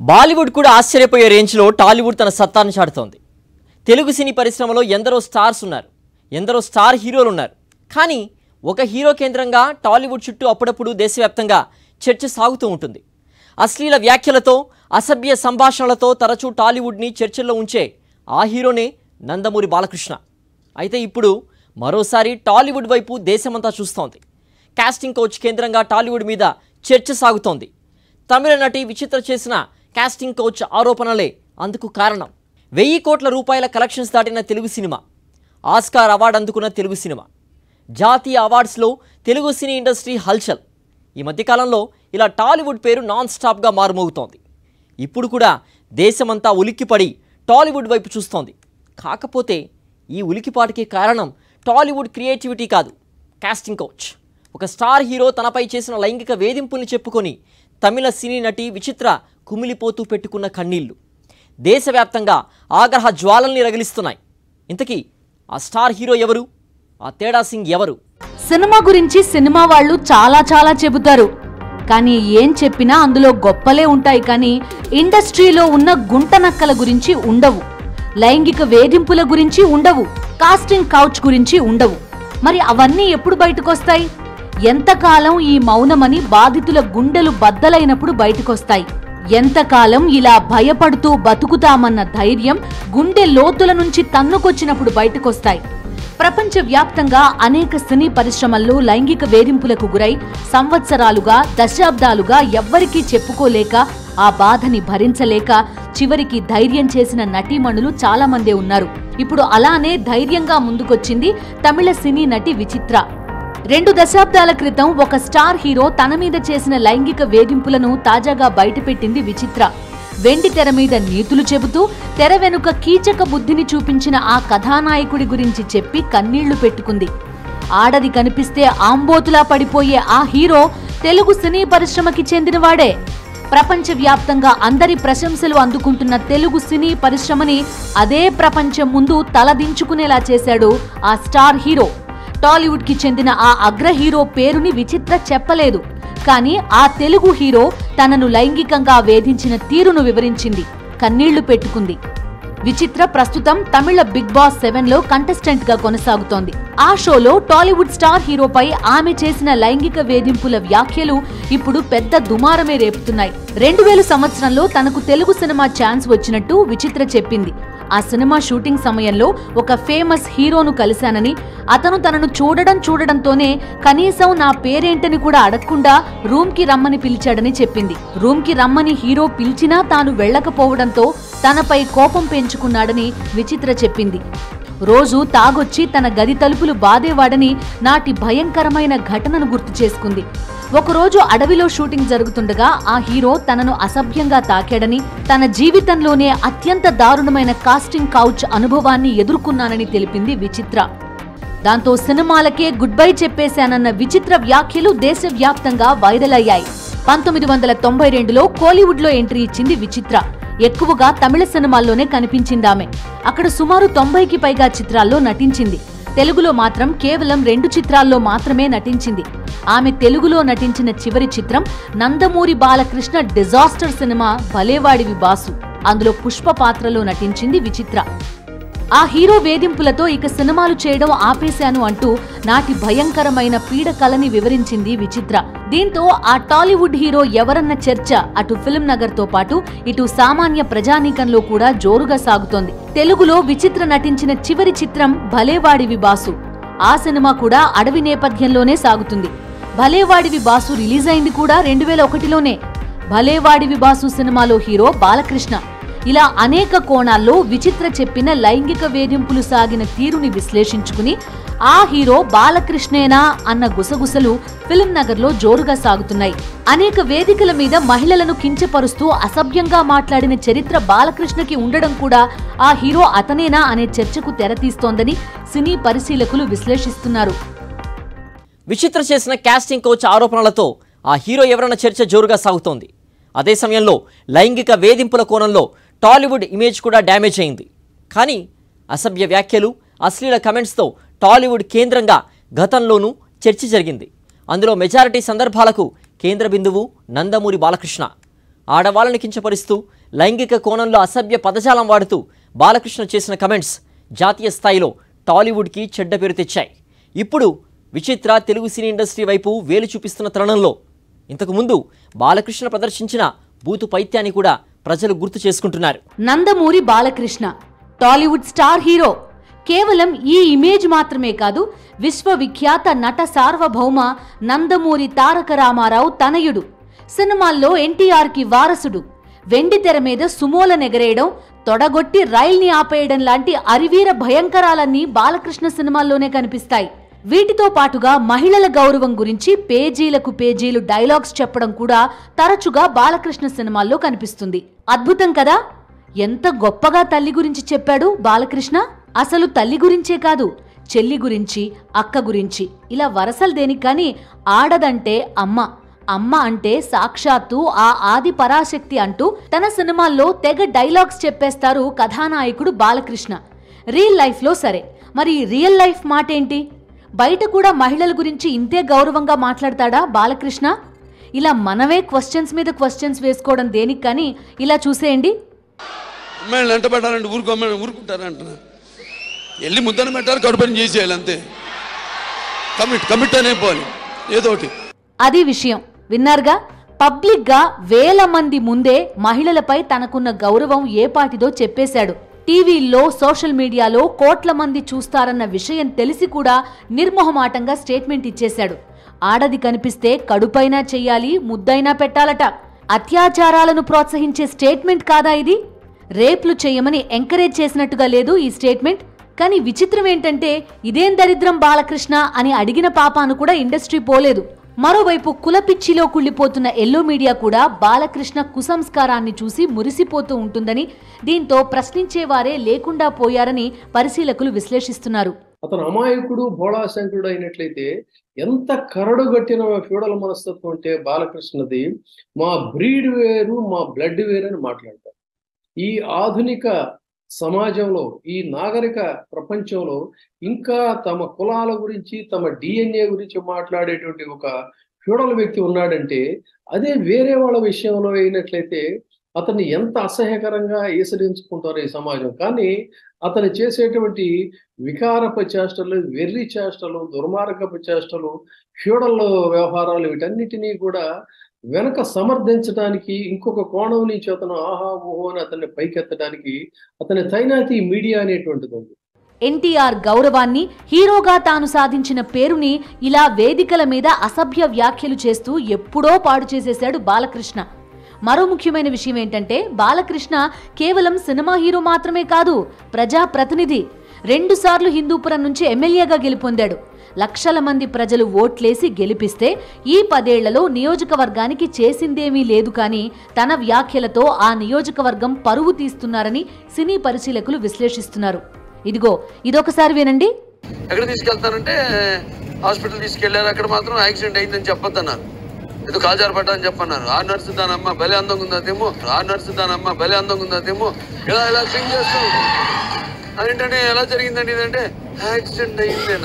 బాలీవుడ్ కూడా ఆశ్చర్యపోయే రేంజ్లో టాలీవుడ్ తన సత్తాను చాటుతోంది. తెలుగు సినీ పరిశ్రమలో ఎందరో స్టార్స్ ఉన్నారు, ఎందరో స్టార్ హీరోలు ఉన్నారు. కానీ ఒక హీరో కేంద్రంగా టాలీవుడ్ చుట్టూ అప్పుడప్పుడు దేశవ్యాప్తంగా చర్చ సాగుతూ ఉంటుంది. అశ్లీల వ్యాఖ్యలతో, అసభ్య సంభాషణలతో తరచూ టాలీవుడ్ని చర్చల్లో ఉంచే ఆ హీరోనే నందమూరి బాలకృష్ణ. అయితే ఇప్పుడు మరోసారి టాలీవుడ్ వైపు దేశమంతా చూస్తోంది. కాస్టింగ్ కౌచ్ కేంద్రంగా టాలీవుడ్ మీద చర్చ సాగుతోంది. తమిళ నటి విచిత్ర చేసిన కాస్టింగ్ కౌచ్ ఆరోపణలే అందుకు కారణం. 1000 కోట్ల రూపాయల కలెక్షన్స్ దాటిన తెలుగు సినిమా, ఆస్కార్ అవార్డు అందుకున్న తెలుగు సినిమా, జాతీయ అవార్డ్స్లో తెలుగు సినీ ఇండస్ట్రీ హల్చల్. ఈ మధ్యకాలంలో ఇలా టాలీవుడ్ పేరు నాన్ స్టాప్గా మారుమోగుతోంది. ఇప్పుడు కూడా దేశమంతా ఉలిక్కిపడి టాలీవుడ్ వైపు చూస్తోంది. కాకపోతే ఈ ఉలికిపాటికి కారణం టాలీవుడ్ క్రియేటివిటీ కాదు, కాస్టింగ్ కౌచ్. ఒక స్టార్ హీరో తనపై చేసిన లైంగిక వేధింపుల్ని చెప్పుకొని తమిళ సినీ నటి విచిత్ర కుమిలిపోతూ పెట్టుకున్న కన్నీళ్లు దేశవ్యాప్తంగా ఆగ్రహ జ్వాలల్ని రగిలిస్తున్నాయి. ఇంతకీ ఆ స్టార్ హీరో ఎవరు? ఆ తేడా సింగ్ ఎవరు? సినిమా గురించి సినిమా వాళ్ళు చాలా చెబుతారు, కానీ ఏం చెప్పినా అందులో గొప్పలే ఉంటాయి. కానీ ఇండస్ట్రీలో ఉన్న గుంటనక్కల గురించి ఉండవు, లైంగిక వేధింపుల గురించి ఉండవు, కాస్టింగ్ కౌచ్ గురించి ఉండవు. మరి అవన్నీ ఎప్పుడు బయటకొస్తాయి? ఎంతకాలం ఈ మౌనమని బాధితుల గుండెలు బద్దలైనప్పుడు బయటకొస్తాయి. ఎంతకాలం ఇలా భయపడుతూ బతుకుతామన్న ధైర్యం గుండె లోతుల నుంచి తన్నుకొచ్చినప్పుడు బయటకొస్తాయి. ప్రపంచ వ్యాప్తంగా అనేక సినీ పరిశ్రమల్లో లైంగిక వేధింపులకు గురై సంవత్సరాలుగా, దశాబ్దాలుగా ఎవ్వరికీ చెప్పుకోలేక, ఆ బాధని భరించలేక చివరికి ధైర్యం చేసిన నటీమణులు చాలా మందే ఉన్నారు. ఇప్పుడు అలానే ధైర్యంగా ముందుకొచ్చింది తమిళ సినీ నటి విచిత్ర. 2 దశాబ్దాల క్రితం ఒక స్టార్ హీరో తన మీద చేసిన లైంగిక వేధింపులను తాజాగా బయటపెట్టింది విచిత్ర. వెండి తెర మీద నీతులు చెబుతూ తెర వెనుక కీచక బుద్ధిని చూపించిన ఆ కథానాయకుడి గురించి చెప్పి కన్నీళ్లు పెట్టుకుంది. ఆడది కనిపిస్తే ఆంబోతులా పడిపోయే ఆ హీరో తెలుగు సినీ పరిశ్రమకి చెందినవాడే. ప్రపంచవ్యాప్తంగా అందరి ప్రశంసలు అందుకుంటున్న తెలుగు సినీ పరిశ్రమని అదే ప్రపంచం ముందు తలదించుకునేలా చేశాడు ఆ స్టార్ హీరో. టాలీవుడ్ కి చెందిన ఆ అగ్ర హీరో పేరుని విచిత్ర చెప్పలేదు, కానీ ఆ తెలుగు హీరో తనను లైంగికంగా వేధించిన తీరును వివరించింది, కన్నీళ్లు పెట్టుకుంది. విచిత్ర ప్రస్తుతం తమిళ బిగ్ బాస్ 7లో కంటెస్టెంట్ గా కొనసాగుతోంది. ఆ షోలో టాలీవుడ్ స్టార్ హీరోపై ఆమె చేసిన లైంగిక వేధింపుల వ్యాఖ్యలు ఇప్పుడు పెద్ద దుమారమే రేపుతున్నాయి. 2000 సంవత్సరంలో తనకు తెలుగు సినిమా ఛాన్స్ వచ్చినట్టు విచిత్ర చెప్పింది. ఆ సినిమా షూటింగ్ సమయంలో ఒక ఫేమస్ హీరోను కలిశానని, అతను తనను చూడడంతోనే కనీసం నా పేరేంటని కూడా అడగకుండా రూమ్ కి రమ్మని పిలిచాడని చెప్పింది. రూమ్ కి రమ్మని హీరో పిలిచినా తాను వెళ్లకపోవడంతో తనపై కోపం పెంచుకున్నాడని విచిత్ర చెప్పింది. రోజు తాగొచ్చి తన గది తలుపులు బాదేవాడని నాటి భయంకరమైన ఘటనను గుర్తు చేసుకుంది. ఒకరోజు అడవిలో షూటింగ్ జరుగుతుండగా ఆ హీరో తనను అసభ్యంగా తాకాడని, తన జీవితంలోనే అత్యంత దారుణమైన కాస్టింగ్ కౌచ్ అనుభవాన్ని ఎదుర్కొన్నానని తెలిపింది విచిత్ర. దాంతో సినిమాలకే గుడ్ బై చెప్పేశానన్న విచిత్ర వ్యాఖ్యలు దేశవ్యాప్తంగా వైరల్ అయ్యాయి. 1992లో కోలీవుడ్ లో ఎంట్రీ ఇచ్చింది విచిత్ర. ఎక్కువగా తమిళ సినిమాల్లోనే కనిపించిందామె. అక్కడ సుమారు 90కి పైగా చిత్రాల్లో నటించింది. తెలుగులో మాత్రం కేవలం 2 చిత్రాల్లో మాత్రమే నటించింది. ఆమె తెలుగులో నటించిన చివరి చిత్రం నందమూరి బాలకృష్ణ డిజాస్టర్ సినిమా భలేవాడివి బాసు. అందులో పుష్ప పాత్రలో నటించింది విచిత్ర. ఆ హీరో వేధింపులతో ఇక సినిమాలు చేయడం ఆపేశాను అంటూ నాటి భయంకరమైన పీడకలని వివరించింది విచిత్ర. దీంతో ఆ టాలీవుడ్ హీరో ఎవరన్న చర్చ అటు ఫిల్మ్ నగర్ తో పాటు ఇటు సామాన్య ప్రజానీకంలో కూడా జోరుగా సాగుతోంది. తెలుగులో విచిత్ర నటించిన చివరి చిత్రం భలేవాడివి బాసు. ఆ సినిమా కూడా అడవి నేపథ్యంలోనే సాగుతుంది. భలేవాడివి బాసు రిలీజ్ అయింది కూడా 2001లోనే. భలేవాడివి బాసు సినిమాలో హీరో బాలకృష్ణ. ఇలా అనేక కోణాల్లో విచిత్ర చెప్పిన లైంగిక వేధింపులు సాగిన తీరుని విశ్లేషించుకుని ఆ హీరో బాలకృష్ణేనా అన్న గుసగుసలు ఫిల్మ్ నగర్ లో జోరుగా సాగుతున్నాయి. అనేక వేదికల మీద మహిళలను కించపరుస్తూ అసభ్యంగా మాట్లాడిన చరిత్ర బాలకృష్ణకి ఉండడం కూడా ఆ హీరో అతనేనా అనే చర్చకు తెరతీస్తోందని సినీ పరిశీలకులు విశ్లేషిస్తున్నారు. విచిత్ర చేసిన కాస్టింగ్ కౌచ్ ఆరోపణలతో ఆ హీరో ఎవరన్న చర్చ జోరుగా సాగుతోంది. అదే సమయంలో లైంగిక వేధింపుల కోణంలో టాలీవుడ్ ఇమేజ్ కూడా డ్యామేజ్ అయింది. కానీ అసభ్య వ్యాఖ్యలు, అశ్లీల కమెంట్స్తో టాలీవుడ్ కేంద్రంగా గతంలోనూ చర్చ జరిగింది. అందులో మెజారిటీ సందర్భాలకు కేంద్ర బిందువు నందమూరి బాలకృష్ణ. ఆడవాళ్ళని కించపరుస్తూ లైంగిక కోణంలో అసభ్య పదజాలం వాడుతూ బాలకృష్ణ చేసిన కమెంట్స్ జాతీయ స్థాయిలో టాలీవుడ్కి చెడ్డ పేరు తెచ్చాయి. ఇప్పుడు విచిత్ర తెలుగు సినీ ఇండస్ట్రీ వైపు వేలు చూపిస్తున్న తరుణంలో ఇంతకుముందు బాలకృష్ణ ప్రదర్శించిన బూతు పైత్యాన్ని కూడా ప్రజలు గుర్తు చేసుకుంటున్నారు. Nandamuri Balakrishna Tollywood star hero. కేవలం ఈ ఇమేజ్ మాత్రమే కాదు, విశ్వవిఖ్యాత నట సార్వభౌమ నందమూరి తారక రామారావు తనయుడు. సినిమాల్లో ఎన్టీఆర్కి వారసుడు. వెండి తెర మీద సుమోల నెగరేయడం, తొడగొట్టి రైల్ని ఆపేయడం లాంటి అరివీర భయంకరాలన్నీ బాలకృష్ణ సినిమాల్లోనే కనిపిస్తాయి. వీటితో పాటుగా మహిళల గౌరవం గురించి పేజీలకు పేజీలు డైలాగ్స్ చెప్పడం కూడా తరచుగా బాలకృష్ణ సినిమాల్లో కనిపిస్తుంది. అద్భుతం కదా! ఎంత గొప్పగా తల్లి గురించి చెప్పాడు బాలకృష్ణ. అసలు తల్లి గురించే కాదు, చెల్లి గురించి, అక్క గురించి, ఇలా వరసలు దేనికి కానీ ఆడదంటే అమ్మ, అమ్మ అంటే సాక్షాత్తు ఆ ఆది పరాశక్తి అంటూ తన సినిమాల్లో తెగ డైలాగ్స్ చెప్పేస్తారు కథానాయకుడు బాలకృష్ణ. రియల్ లైఫ్లో సరే, మరి రియల్ లైఫ్ మాటేంటి? బయట కూడా మహిళల గురించి ఇంతే గౌరవంగా మాట్లాడతాడా బాలకృష్ణ? ఇలా మనమే క్వశ్చన్స్ మీద క్వశ్చన్స్ వేసుకోవడం దేనికి కానీ ఇలా చూసేయండి. అమ్మాయిలు ఎంట పెట్టాలంటే ఊరుకుంటారంటున్నా, వెళ్ళి ముద్దన పెట్టాలి, కడుపని చేసేయాలి అంతే. కమిట్ అనే పోవాలి ఏదోటి. అది విషయం. విన్నారుగా, పబ్లిక్ గా వేల మంది ముందే మహిళలపై తనకున్న గౌరవం ఏపాటిదో చెప్పేశాడు. టీవీల్లో, సోషల్ మీడియాలో కోట్ల మంది చూస్తారన్న విషయం తెలిసి కూడా నిర్మోహమాటంగా స్టేట్మెంట్ ఇచ్చేశాడు. ఆడది కనిపిస్తే కడుపైనా చెయ్యాలి, ముద్దైనా పెట్టాలట. అత్యాచారాలను ప్రోత్సహించే స్టేట్మెంట్ కాదా ఇది? రేప్లు చేయమని ఎంకరేజ్ చేసినట్టుగా లేదు ఈ స్టేట్మెంట్. కానీ విచిత్రం ఏంటంటే, ఇదేం దరిద్రం బాలకృష్ణ అని అడిగిన పాపాను కూడా ఇండస్ట్రీ పోలేదు. మరోవైపు కులపిచ్చిలో కుళ్ళిపోతున్న ఎల్లో మీడియా కూడా బాలకృష్ణ కుసంస్కారాన్ని చూసి మురిసిపోతూ ఉంటుందని, దీంతో ప్రశ్నించేవారే లేకుండా పోయారని పరిశీలకులు విశ్లేషిస్తున్నారు. అతను అమాయకుడు, భోళాశంకరుడు అయినట్లయితే ఎంత కరడుగట్టిన ఫ్యూడల్ మనస్తత్వం అంటే బాలకృష్ణది. మా బ్రీడ్ వేరు, మా బ్లడ్ వేరు అని మాట్లాడతారు. ఈ ఆధునిక సమాజంలో, ఈ నాగరిక ప్రపంచంలో ఇంకా తమ కులాల గురించి, తమ డిఎన్ఏ గురించి మాట్లాడేటువంటి ఒక ఫ్యూడల్ వ్యక్తి ఉన్నాడంటే, అదే వేరే వాళ్ళ విషయంలో అయినట్లయితే అతన్ని ఎంత అసహ్యకరంగా ఈసడించుకుంటారు ఈ సమాజం. కానీ అతను చేసేటువంటి వికారపు చేష్టలు, వెర్రి చేష్టలు, దుర్మార్గపు చేష్టలు, ఫ్యూడల్ వ్యవహారాలు, వీటన్నిటినీ కూడా వెనక సమర్థించడానికి, ఇంకొక కోణం నుంచి అతను ఆహా ఊహో అని అతన్ని పైకెత్తడానికి అతని తైనాతి మీడియా అనేటువంటిది ఉంది. ఎన్టీఆర్ గౌరవాన్ని, హీరోగా తాను సాధించిన పేరుని ఇలా వేదికల మీద అసభ్య వ్యాఖ్యలు చేస్తూ ఎప్పుడో పాడు చేసేశాడు బాలకృష్ణ. మరో ముఖ్యమైన విషయం ఏంటంటే, బాలకృష్ణ కేవలం సినిమా హీరో మాత్రమే కాదు, ప్రజాప్రతినిధి. 2 సార్లు హిందూపురం నుంచి ఎమ్మెల్యేగా గెలుపొందాడు. లక్షల మంది ప్రజలు ఓట్లేసి గెలిపిస్తే ఈ 10 ఏళ్లలో నియోజకవర్గానికి చేసిందేమీ లేదు. కానీ తన వ్యాఖ్యలతో ఆ నియోజకవర్గం పరువు తీస్తున్నారని సినీ పరిశీలకులు విశ్లేషిస్తున్నారు. ఇదిగో ఇదొకసారి వినండి. ఎక్కడ తీసుకెళ్తానంటే హాస్పిటల్ తీసుకెళ్లారు, అక్కడ మాత్రం యాక్సిడెంట్ అయిందని చెప్పొద్దన్నారు. ఏదో కాల్జారు పడ్డా అని చెప్పన్నారు. ఆ నర్సు దానమ్మ భలే అందంగా ఉందాదేమో, ఆ నర్సు దానమ్మ భలే అందంగా ఉందాదేమో, ఇలా సింగ్ చేస్తూ అదేంటంటే ఎలా జరిగిందండి ఇదంటే యాక్సిడెంట్ అయిందేనా.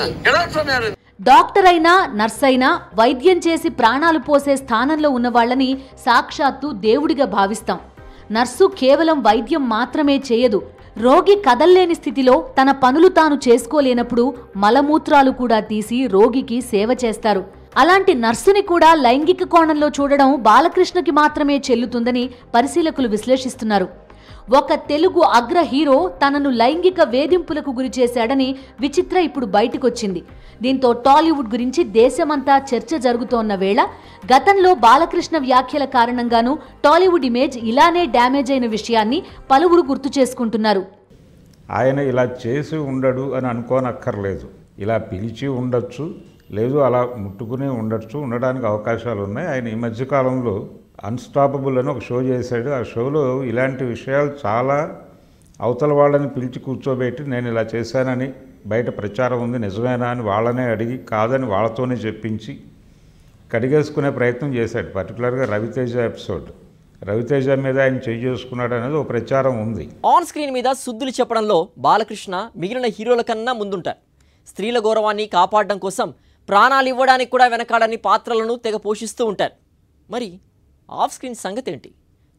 డాక్టర్ అయినా, నర్స్ అయినా వైద్యం చేసి ప్రాణాలు పోసే స్థానంలో ఉన్న వాళ్ళని సాక్షాత్తు దేవుడిగా భావిస్తాం. నర్సు కేవలం వైద్యం మాత్రమే చేయదు. రోగి కదల్లేని స్థితిలో తన పనులు తాను చేసుకోలేనప్పుడు మలమూత్రాలు కూడా తీసి రోగికి సేవ చేస్తారు. అలాంటి నర్సుని కూడా లైంగిక కోణంలో చూడడం బాలకృష్ణకి మాత్రమే చెల్లుతుందని పరిశీలకులు విశ్లేషిస్తున్నారు. ఒక తెలుగు అగ్ర హీరో తనను లైంగిక వేధింపులకు గురి చేశాడని విచిత్ర ఇప్పుడు బయటకొచ్చింది. దీంతో టాలీవుడ్ గురించి దేశమంతా చర్చ జరుగుతోన్న వేళ గతంలో బాలకృష్ణ వ్యాఖ్యల కారణంగానూ టాలీవుడ్ ఇమేజ్ ఇలానే డ్యామేజ్ అయిన విషయాన్ని పలువురు గుర్తు చేసుకుంటున్నారు. ఆయన ఇలా చేసి ఉండడు అని అనుకోనక్కర్లేదు. ఇలా పిలిచి ఉండొచ్చు, లేదు అలా ముట్టుకునే ఉండడానికి అవకాశాలు ఉన్నాయి. ఆయన ఈ మధ్యకాలంలో అన్స్టాపబుల్ అని ఒక షో చేశాడు. ఆ షోలో ఇలాంటి విషయాలు చాలా అవతల వాళ్ళని పిలిచి కూర్చోబెట్టి నేను ఇలా చేశానని బయట ప్రచారం ఉంది, నిజమేనా అని వాళ్ళనే అడిగి కాదని వాళ్ళతోనే చెప్పించి కడిగేసుకునే ప్రయత్నం చేశాడు. పర్టికులర్గా రవితేజ ఎపిసోడ్, రవితేజ మీద ఆయన చేసుకున్నాడు అనేది ఒక ప్రచారం ఉంది. ఆన్ స్క్రీన్ మీద సుద్దులు చెప్పడంలో బాలకృష్ణ మిగిలిన హీరోల కన్నా ముందుంటారు. స్త్రీల గౌరవాన్ని కాపాడడం కోసం ప్రాణాలు ఇవ్వడానికి కూడా వెనకాడని పాత్రలను తెగ పోషిస్తూ ఉంటారు. మరి ఆఫ్ స్క్రీన్ సంగతి ఏంటి?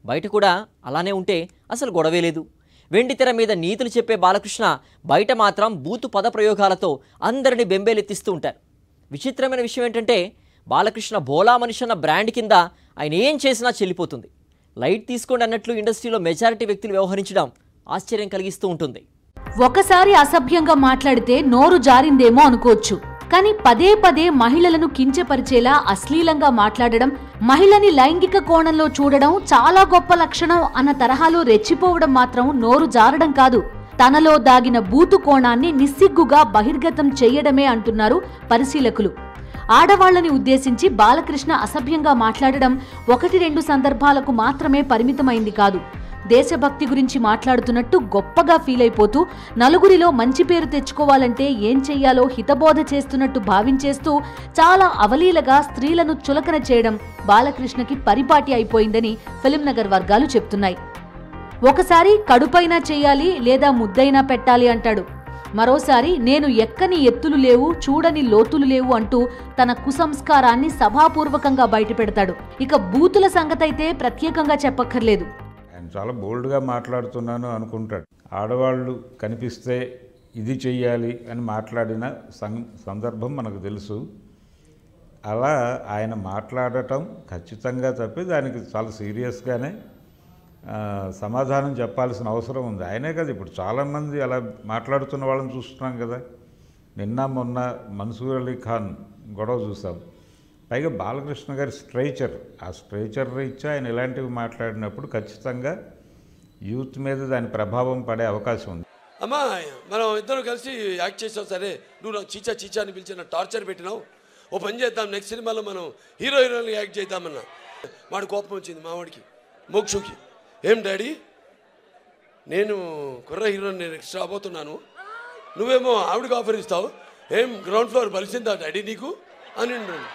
బయట కూడా అలానే ఉంటే అసలు గొడవే లేదు. వెండితెర మీద నీతులు చెప్పే బాలకృష్ణ బయట మాత్రం బూతు పదప్రయోగాలతో అందరినీ బెంబేలెత్తిస్తూ ఉంటారు. విచిత్రమైన విషయం ఏంటంటే బాలకృష్ణ భోలా మనిషి అన్న బ్రాండ్ కింద ఆయన ఏం చేసినా చెల్లిపోతుంది. లైట్ తీసుకోండి అన్నట్లు ఇండస్ట్రీలో మెజారిటీ వ్యక్తులు వ్యవహరించడం ఆశ్చర్యం కలిగిస్తూ ఉంటుంది. ఒకసారి అసభ్యంగా మాట్లాడితే నోరు జారిందేమో అనుకోవచ్చు, కానీ పదే పదే మహిళలను కించపరిచేలా అశ్లీలంగా మాట్లాడడం, మహిళని లైంగిక కోణంలో చూడడం చాలా గొప్ప లక్షణం అన్న తరహాలో రెచ్చిపోవడం మాత్రం నోరు జారడం కాదు, తనలో దాగిన బూతు కోణాన్ని నిస్సిగ్గుగా బహిర్గతం చేయడమే అంటున్నారు పరిశీలకులు. ఆడవాళ్లని ఉద్దేశించి బాలకృష్ణ అసభ్యంగా మాట్లాడడం 1-2 సందర్భాలకు మాత్రమే పరిమితమైంది కాదు. దేశభక్తి గురించి మాట్లాడుతున్నట్టు గొప్పగా ఫీల్ అయిపోతూ నలుగురిలో మంచి పేరు తెచ్చుకోవాలంటే ఏం చెయ్యాలో హితబోధ చేస్తున్నట్టు భావించేస్తూ చాలా అవలీలగా స్త్రీలను చులకన చేయడం బాలకృష్ణకి పరిపాటి అయిపోయిందని ఫిల్మ్నగర్ వర్గాలు చెప్తున్నాయి. ఒకసారి కడుపైనా చెయ్యాలి లేదా ముద్దైనా పెట్టాలి అంటాడు, మరోసారి నేను ఎక్కని ఎత్తులు లేవు, చూడని లోతులు లేవు అంటూ తన కుసంస్కారాన్ని సభాపూర్వకంగా బయటపెడతాడు. ఇక బూతుల సంగతైతే ప్రత్యేకంగా చెప్పక్కర్లేదు. ఆయన చాలా బోల్డ్గా మాట్లాడుతున్నాను అనుకుంటాడు. ఆడవాళ్ళు కనిపిస్తే ఇది చెయ్యాలి అని మాట్లాడిన సందర్భం మనకు తెలుసు. అలా ఆయన మాట్లాడటం ఖచ్చితంగా తప్పి దానికి చాలా సీరియస్గానే సమాధానం చెప్పాల్సిన అవసరం ఉంది. ఆయనే కదా ఇప్పుడు చాలామంది అలా మాట్లాడుతున్న వాళ్ళని చూస్తున్నాం కదా. నిన్న మొన్న మన్సూర్ అలీ ఖాన్ గొడవ చూసాం. పైగా బాలకృష్ణ గారి స్ట్రైచర్, ఆ స్ట్రైచర్ రీత్యా ఆయన ఇలాంటివి మాట్లాడినప్పుడు ఖచ్చితంగా యూత్ మీద దాని ప్రభావం పడే అవకాశం ఉంది. అమ్మా మనం ఇద్దరు కలిసి యాక్ట్ చేసాం, సరే నువ్వు నాకు చీచా చీచా అని పిలిచిన టార్చర్ పెట్టినావు, ఓ పని చేద్దాం నెక్స్ట్ సినిమాలో మనం హీరోయిన్లు యాక్ట్ చేద్దామన్నా. వాడి కోపం వచ్చింది మావాడికి, మోక్షుకి. ఏం డాడీ, నేను కుర్ర హీరోని నేను నెక్స్ట్ రాబోతున్నాను, నువ్వేమో ఆవిడకి ఆఫర్ ఇస్తావు, ఏం గ్రౌండ్ ఫ్లోర్ బలిసిందా డాడీ నీకు అని.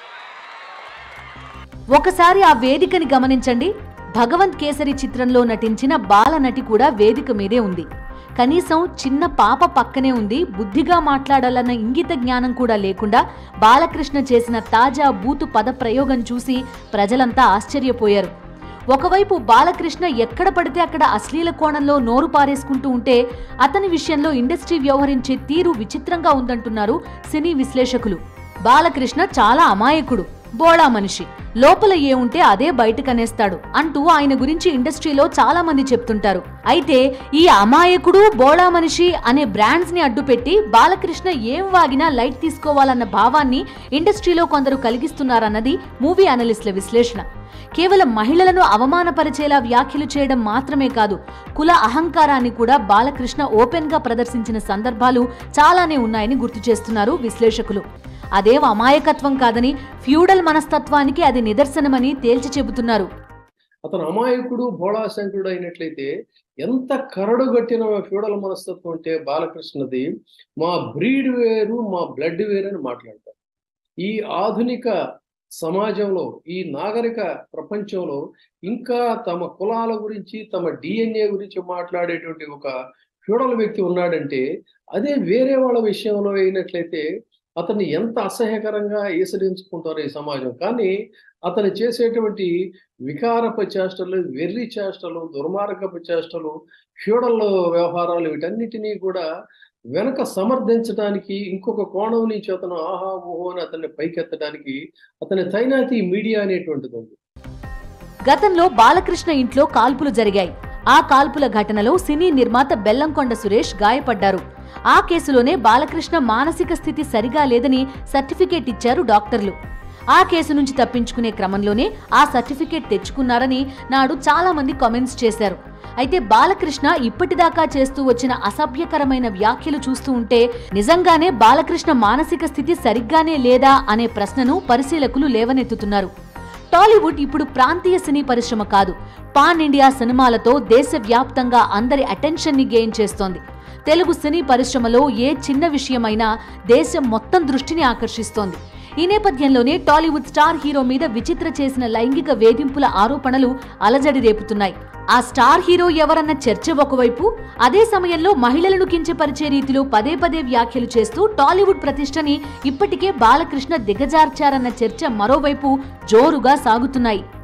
ఒకసారి ఆ వేదికని గమనించండి. భగవంత్ కేసరి చిత్రంలో నటించిన బాలనటి కూడా వేదిక మీదే ఉంది. కనీసం చిన్న పాప పక్కనే ఉంది. బుద్ధిగా మాట్లాడాలన్న ఇంగిత జ్ఞానం కూడా లేకుండా బాలకృష్ణ చేసిన తాజా బూతు పద ప్రయోగం చూసి ప్రజలంతా ఆశ్చర్యపోయారు. ఒకవైపు బాలకృష్ణ ఎక్కడ పడితే అక్కడ అశ్లీల కోణంలో నోరు పారేసుకుంటూ ఉంటే అతని విషయంలో ఇండస్ట్రీ వ్యవహరించే తీరు విచిత్రంగా ఉందంటున్నారు సినీ విశ్లేషకులు. బాలకృష్ణ చాలా అమాయకుడు, బోళా మనిషి, లోపల ఏముంటే అదే బయటకనేస్తాడు అంటూ ఆయన గురించి ఇండస్ట్రీలో చాలా మంది చెప్తుంటారు. అయితే ఈ అమాయకుడు, బోళా మనిషి అనే బ్రాండ్స్ ని అడ్డుపెట్టి బాలకృష్ణ ఏం వాగినా లైట్ తీసుకోవాలన్న భావాన్ని ఇండస్ట్రీలో కొందరు కలిగిస్తున్నారన్నది మూవీ అనలిస్టుల విశ్లేషణ. కేవలం మహిళలను అవమానపరిచేలా వ్యాఖ్యలు చేయడం మాత్రమే కాదు, కుల అహంకారాన్ని కూడా బాలకృష్ణ ఓపెన్ గా ప్రదర్శించిన సందర్భాలు చాలానే ఉన్నాయని గుర్తు చేస్తున్నారు విశ్లేషకులు. అదేం అమాయకత్వం కాదని, ఫ్యూడల్ మనస్తత్వానికి అది నిదర్శనమని తేల్చి చెబుతున్నారు. అతను అమాయకుడు, భోళాశంకరుడు అయినట్లయితే ఎంత కరడుగట్టిన ఫ్యూడల్ మనస్తత్వం అంటే బాలకృష్ణది. మా బ్రీడ్ వేరు, మా బ్లడ్ వేరు అని మాట్లాడతారు. ఈ ఆధునిక సమాజంలో, ఈ నాగరిక ప్రపంచంలో ఇంకా తమ కులాల గురించి, తమ డిఎన్ఏ గురించి మాట్లాడేటువంటి ఒక ఫ్యూడల్ వ్యక్తి ఉన్నాడంటే అదే వేరే వాళ్ళ విషయంలో అయినట్లయితే అతన్ని ఎంత అసహ్యకరంగా ఈసడించుకుంటారు ఈ సమాజం. కానీ అతను చేసేటువంటి వికారపు చేష్టలు, వెర్రి చేష్టలు, దుర్మార్గపు చేష్టలు, ఫ్యూడల్ వ్యవహారాలు, వీటన్నిటినీ కూడా వెనక సమర్థించడానికి, ఇంకొక కోణం నుంచి అతను ఆహా ఊహో అని అతన్ని పైకెత్తడానికి అతని తైనాతి మీడియా అనేటువంటిది ఉంది. గతంలో బాలకృష్ణ ఇంట్లో కాల్పులు జరిగాయి. ఆ కాల్పుల ఘటనలో సినీ నిర్మాత బెల్లంకొండ సురేష్ గాయపడ్డారు. ఆ కేసులోనే బాలకృష్ణ మానసిక స్థితి సరిగా లేదని సర్టిఫికేట్ ఇచ్చారు డాక్టర్లు. ఆ కేసు నుంచి తప్పించుకునే క్రమంలోనే ఆ సర్టిఫికేట్ తెచ్చుకున్నారని నాడు చాలా మంది కామెంట్స్ చేశారు. అయితే బాలకృష్ణ ఇప్పటిదాకా చేస్తూ వచ్చిన అసభ్యకరమైన వ్యాఖ్యలు చూస్తూ ఉంటే నిజంగానే బాలకృష్ణ మానసిక స్థితి సరిగ్గానే లేదా అనే ప్రశ్నను పరిశీలకులు లేవనెత్తుతున్నారు. టాలీవుడ్ ఇప్పుడు ప్రాంతీయ సినీ పరిశ్రమ కాదు, పాన్ ఇండియా సినిమాలతో దేశవ్యాప్తంగా అందరి అటెన్షన్ ని గెయిన్ చేస్తోంది. తెలుగు సినీ పరిశ్రమలో ఏ చిన్న విషయమైనా దేశం మొత్తం దృష్టిని ఆకర్షిస్తోంది. ఈ నేపథ్యంలోనే టాలీవుడ్ స్టార్ హీరో మీద విచిత్ర చేసిన లైంగిక వేధింపుల ఆరోపణలు అలజడి రేపుతున్నాయి. ఆ స్టార్ హీరో ఎవరన్న చర్చ ఒకవైపు, అదే సమయంలో మహిళలను కించపరిచే రీతిలో పదే పదే వ్యాఖ్యలు చేస్తూ టాలీవుడ్ ప్రతిష్టని ఇప్పటికే బాలకృష్ణ దిగజార్చారన్న చర్చ మరోవైపు జోరుగా సాగుతున్నాయి.